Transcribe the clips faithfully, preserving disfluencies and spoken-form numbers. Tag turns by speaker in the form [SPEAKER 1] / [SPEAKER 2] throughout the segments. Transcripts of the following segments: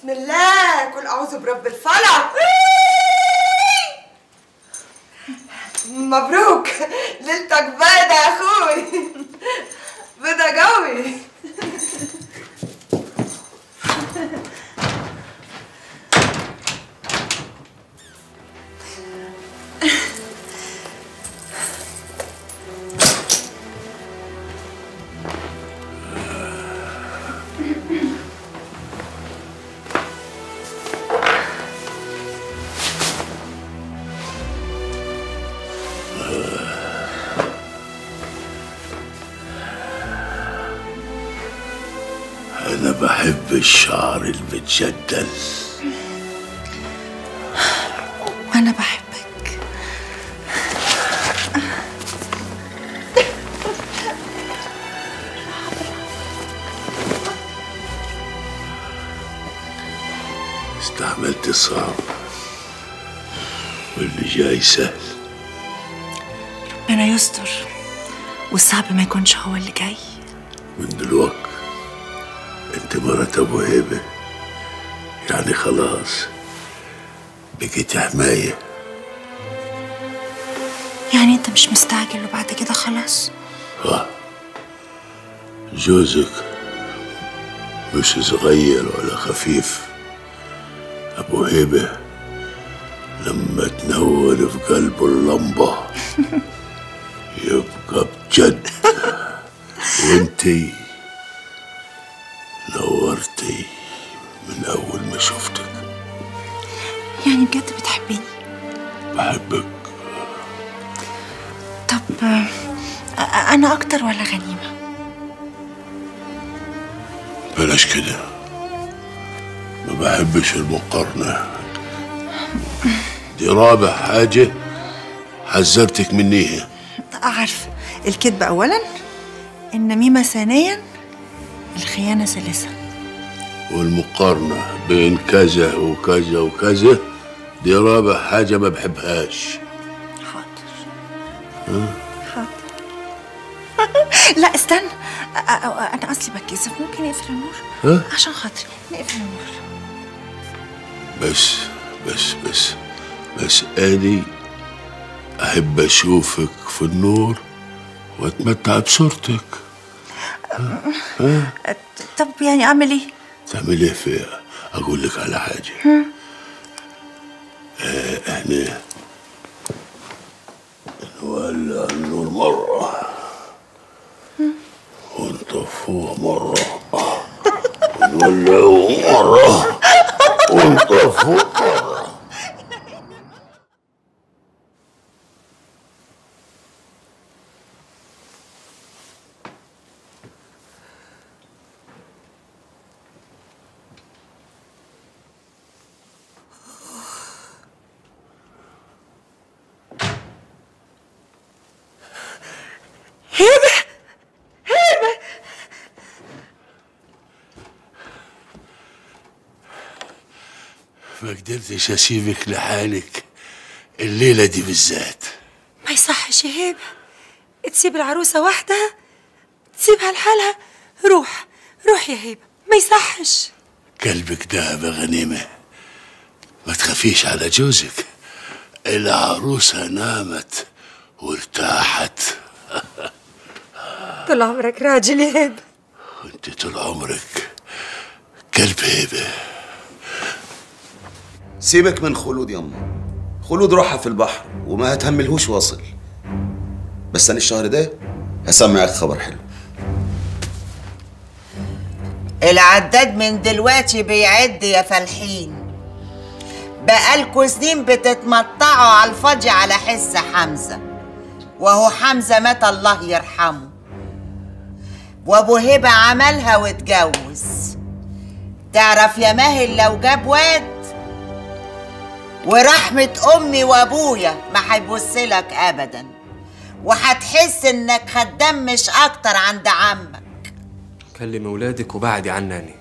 [SPEAKER 1] بسم الله، قل اعوذ برب الفلق. مبروك، ليلتك بيضة يا اخوي، بيضة قوي.
[SPEAKER 2] أنا بحب الشعر المتجدل.
[SPEAKER 3] وأنا بحبك.
[SPEAKER 2] استحملت الصعب واللي جاي سهل.
[SPEAKER 3] ربنا يستر والصعب ما يكونش هو اللي جاي.
[SPEAKER 2] من دلوقتي انت مرات ابو هيبه، يعني خلاص بقيت حمايه.
[SPEAKER 3] يعني انت مش مستعجل وبعد كده خلاص؟
[SPEAKER 2] اه، جوزك مش صغير ولا خفيف. ابو هيبه لما تنور في قلبه اللمبه يبقى بجد. وانتي نورتي من اول ما شفتك.
[SPEAKER 3] يعني بجد بتحبيني؟
[SPEAKER 2] بحبك.
[SPEAKER 3] طب انا اكتر ولا غنيمه؟
[SPEAKER 2] بلاش كده، ما بحبش المقارنه دي. رابع حاجه حذرتك منيها.
[SPEAKER 3] عارفه، الكذب اولا، النميمه ثانيا، الخيانه ثالثا.
[SPEAKER 2] والمقارنة بين كذا وكذا وكذا دي رابع حاجة ما بحبهاش.
[SPEAKER 3] حاضر.
[SPEAKER 2] ها؟
[SPEAKER 3] حاضر. لا استنى، أنا أصلي بتكسف، ممكن نقفل النور؟
[SPEAKER 2] ها؟
[SPEAKER 3] عشان خاطري نقفل النور.
[SPEAKER 2] بس بس بس بس أني أحب أشوفك في النور وأتمتع بصورتك. ها؟ ها؟
[SPEAKER 3] طب يعني أعمل إيه؟
[SPEAKER 2] تعمل إيه فيها؟ أقول لك على حاجة.
[SPEAKER 3] هم؟
[SPEAKER 2] آه إحنا نولع النور مرة ونطفوه مرة ونولعوه مرة ونطفوه مرة.
[SPEAKER 1] هيبة هيبة
[SPEAKER 2] ما قدرتش اسيبك لحالك الليلة دي بالذات.
[SPEAKER 3] ما يصحش يا هيبة تسيب العروسة وحدها، تسيبها لحالها. روح روح يا هيبة، ما يصحش.
[SPEAKER 2] قلبك دهب يا غنيمة، ما تخافيش على جوزك. العروسة نامت وارتاحت.
[SPEAKER 1] طول عمرك راجل يا هيبة.
[SPEAKER 2] وانت طول عمرك قلب هيبة.
[SPEAKER 4] سيبك من خلود يما، خلود روحها في البحر وما هتهملهوش واصل. بس انا الشهر ده هسمعك خبر حلو.
[SPEAKER 5] العداد من دلوقتي بيعد يا فالحين. بقالكوا سنين بتتمطعوا على الفاضي على حس حمزة، وهو حمزة مات الله يرحمه، وابو هبة عملها واتجوز. تعرف يا ماهر لو جاب واد ورحمة امي وابويا ما هيبصلك ابدا، وهتحس انك خدام مش اكتر عند عمك.
[SPEAKER 6] كلم ولادك وبعدي عناني.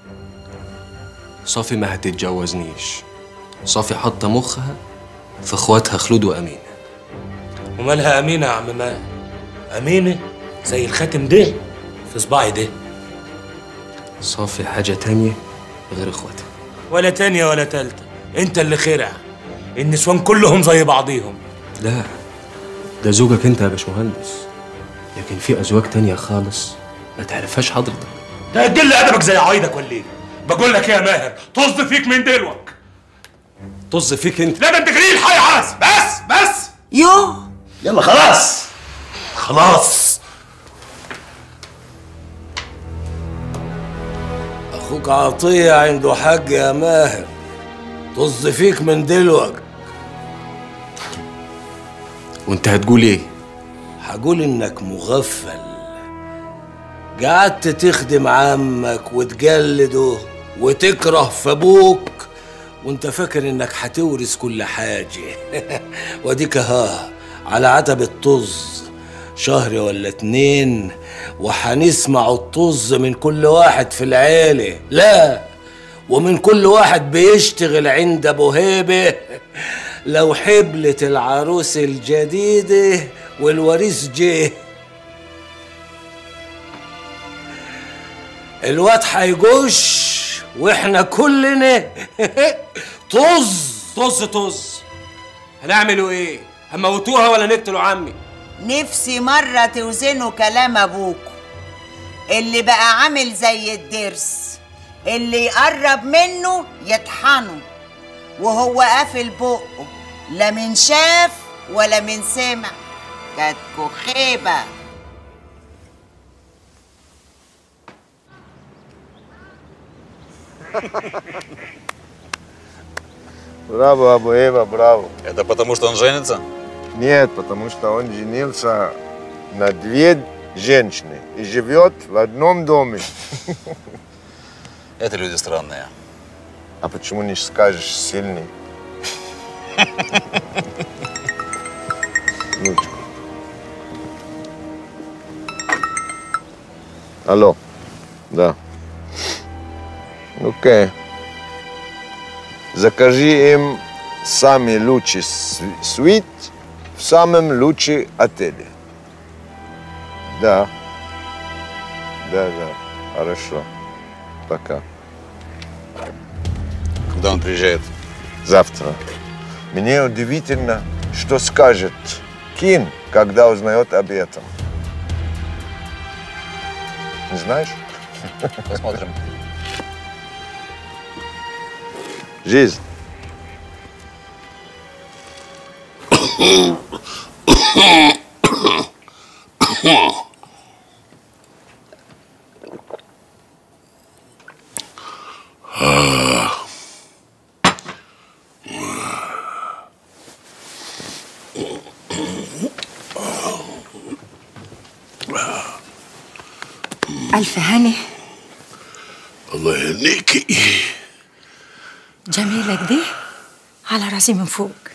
[SPEAKER 6] صافي ما هتتجوزنيش. صافي حاطه مخها في اخواتها خلود وامينه.
[SPEAKER 7] ومالها امينه يا عم ماهر؟ امينه زي الخاتم ده في صباعي ده.
[SPEAKER 6] صافي حاجه تانية غير اخواتها.
[SPEAKER 7] ولا تانية ولا تالتة، انت اللي خرع. النسوان كلهم زي بعضيهم.
[SPEAKER 6] لا، ده زوجك انت يا باشمهندس، لكن في ازواج تانية خالص ما تعرفهاش حضرتك.
[SPEAKER 7] ده هتجل ادبك زي عوايدك ولا ايه؟ بقول لك ايه يا ماهر، طز فيك من دلوك.
[SPEAKER 6] طز فيك انت؟
[SPEAKER 7] لا ده انت جريل حي عاز. بس بس
[SPEAKER 5] يو
[SPEAKER 2] يلا خلاص خلاص.
[SPEAKER 8] اخوك عطية عنده حق يا ماهر، طز فيك من دلوك.
[SPEAKER 6] وانت هتقول ايه؟
[SPEAKER 8] هقول انك مغفل، قعدت تخدم عمك وتجلده وتكره في ابوك وانت فاكر انك هتورث كل حاجه. واديك ها على عتب الطز شهر ولا اتنين وهنسمع الطز من كل واحد في العيله، لا ومن كل واحد بيشتغل عند ابو هيبه. لو حبلت العروس الجديده والوريث جه، الواد هيجوش واحنا كلنا طز
[SPEAKER 6] طز طز. هنعملوا ايه؟ هنموتوها ولا نقتلوا عمي؟
[SPEAKER 5] نفسي مرة توزنوا كلام أبوكوا اللي بقى عامل زي الدرس، اللي يقرب منه يطحنه وهو قافل بقه، لا من شاف ولا من سمع. كاتكو خيبة.
[SPEAKER 9] Браво, Абу Эва, браво.
[SPEAKER 10] Это потому, что он женится?
[SPEAKER 9] Нет, потому что он женился на две женщины и живет в одном доме.
[SPEAKER 10] Это люди странные.
[SPEAKER 9] А почему не скажешь сильный? Ручку. Алло. Да. Окей. Закажи им самый лучший свит в самом лучшем отеле. Да. Да, да. Хорошо. Пока.
[SPEAKER 10] Когда он приезжает?
[SPEAKER 9] Завтра. Мне удивительно, что скажет Кин, когда узнает об этом. Не знаешь?
[SPEAKER 10] Посмотрим.
[SPEAKER 9] Жизнь.
[SPEAKER 3] ألف هاني.
[SPEAKER 2] الله يهنيكي.
[SPEAKER 3] جميلة كده على راسي من فوق.